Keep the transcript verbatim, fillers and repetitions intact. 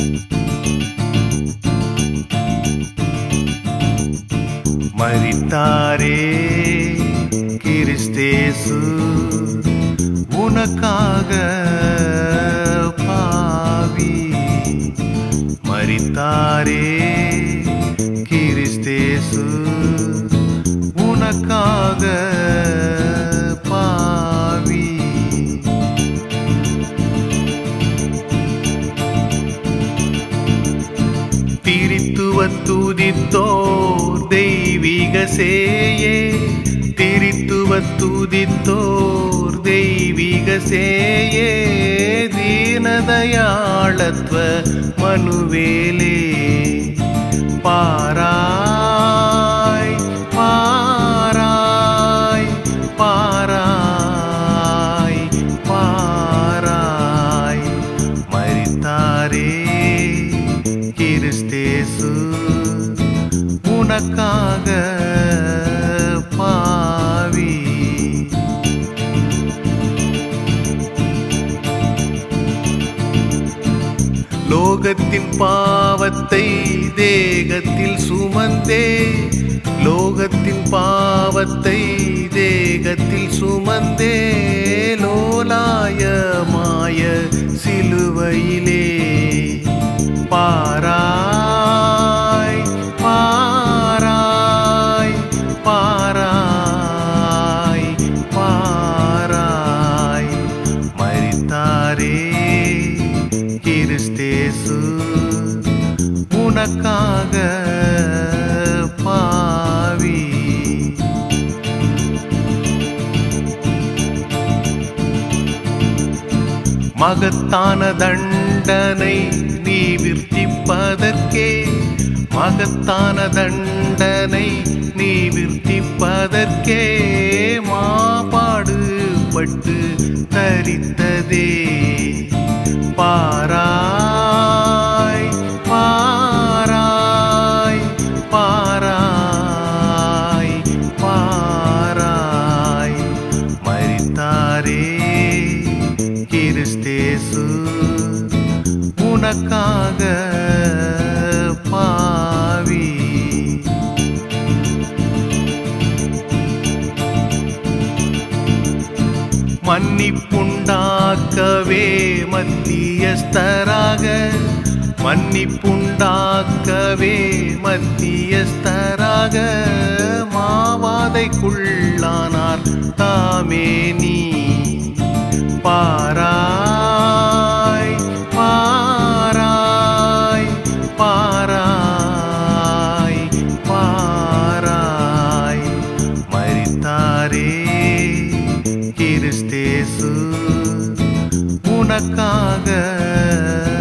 மரித்தாரே கிறிஸ்தேசு உனக்காக பாவி. மரித்தாரே கிறிஸ்தேசு உனக்காக பாவி. திரித்துவ துதித்தோர் தெய்வீக சேயே, திரித்துவ துதித்தோர் தெய்வீக சேயே, தீனதயாளத்வ மனுவேலே பாராய் பாராய் பாராய் பாராய். மரித்தாரே கிறிஸ்தேசு உனக்காக பாவி. லோகத்தின் பாவத்தை தேகத்தில் சுமந்தே, லோகத்தின் பாவத்தை தேகத்தில் சுமந்தே, லோலாயமாய சிலுவையிலே பாராய் பாராய் பாராய் பாராய். மரித்தாரே கிறிஸ்தேசு உனக்காக பாவி. மகத்தான தண்டனை நீ விர்த்திப்பதற்கே, மகத்தான தண்டனை நீ விர்த்திப்பதற்கே, மாபாடுபட்டு தரித்ததே பாராய் பாராய் பாராய் பாராய். மரித்தாரே கிறிஸ்தேசு உனக்காக பாவி. மன்னிப்புண்டாக்கவே மத்தியஸ்தராக, மன்னிப்புண்டாக்கவே மத்தியஸ்தராக, மாவாதைக்குள்ளானார் தாமே நீ பாராய் பாராய் பாராய் பாராய். மரித்தாரே கிறிஸ்தேசு உனக்காக